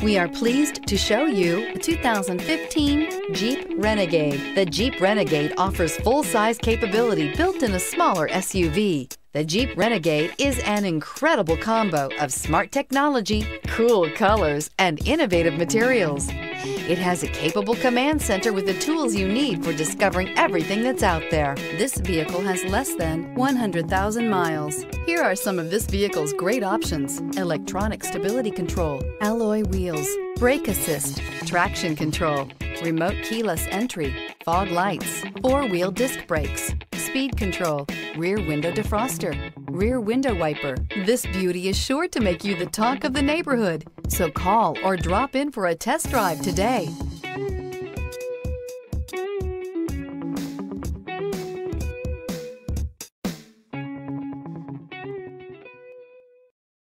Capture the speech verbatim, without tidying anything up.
We are pleased to show you the two thousand fifteen Jeep Renegade. The Jeep Renegade offers full-size capability built in a smaller S U V. The Jeep Renegade is an incredible combo of smart technology, cool colors, and innovative materials. It has a capable command center with the tools you need for discovering everything that's out there. This vehicle has less than one hundred thousand miles. Here are some of this vehicle's great options: electronic stability control, alloy wheels, brake assist, traction control, remote keyless entry, fog lights, four-wheel disc brakes, speed control, rear window defroster, rear window wiper. This beauty is sure to make you the talk of the neighborhood. So call or drop in for a test drive today.